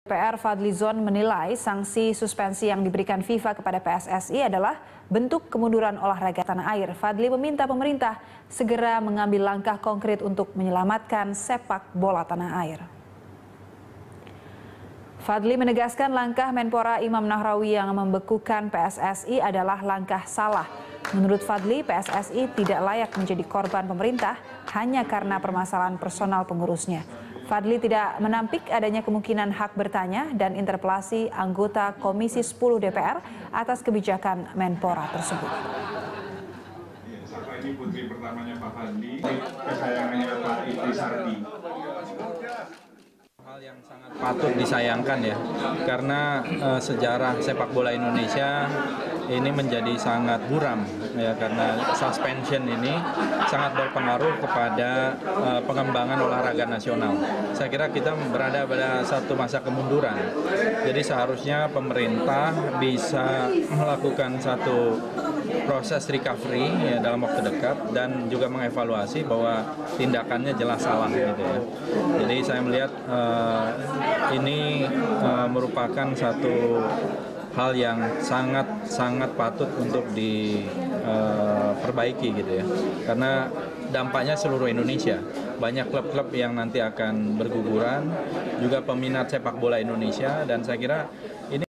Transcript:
DPR Fadlizon menilai sanksi suspensi yang diberikan FIFA kepada PSSI adalah bentuk kemunduran olahraga tanah air. Fadli meminta pemerintah segera mengambil langkah konkret untuk menyelamatkan sepak bola tanah air. Fadli menegaskan langkah Menpora Imam Nahrawi yang membekukan PSSI adalah langkah salah. Menurut Fadli, PSSI tidak layak menjadi korban pemerintah hanya karena permasalahan personal pengurusnya. Fadli tidak menampik adanya kemungkinan hak bertanya dan interpelasi anggota Komisi 10 DPR atas kebijakan Menpora tersebut. Ini putri pertamanya Pak Fadli, kesayangannya Pak Sardi. Hal yang sangat patut disayangkan ya, karena sejarah sepak bola Indonesia ini menjadi sangat buram ya, karena suspension ini sangat berpengaruh kepada pengembangan olahraga nasional. Saya kira kita berada pada satu masa kemunduran. Jadi seharusnya pemerintah bisa melakukan satu proses recovery ya dalam waktu dekat dan juga mengevaluasi bahwa tindakannya jelas salah gitu ya. Jadi saya melihat ini merupakan satu hal yang sangat patut untuk diperbaiki gitu ya, karena dampaknya seluruh Indonesia, banyak klub-klub yang nanti akan berguguran, juga peminat sepak bola Indonesia, dan saya kira ini